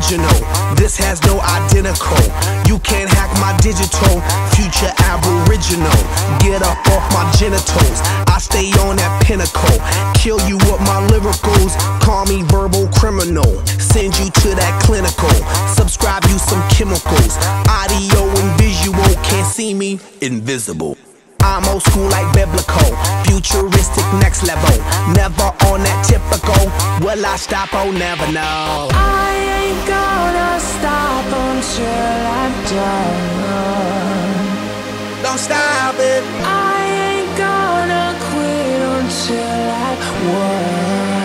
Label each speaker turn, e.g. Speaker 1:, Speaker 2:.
Speaker 1: original. This has no identical. You can't hack my digital. Future aboriginal. Get up off my genitals. I stay on that pinnacle. Kill you with my lyricals. Call me verbal criminal. Send you to that clinical. Subscribe you some chemicals. Audio and visual. Can't see me, invisible. I'm old school like biblical. Futuristic next level. Never on that typical. Will I stop? Oh, never know.
Speaker 2: I ain't gonna stop until I'm done.
Speaker 1: Don't stop it.
Speaker 2: I ain't gonna quit until I won.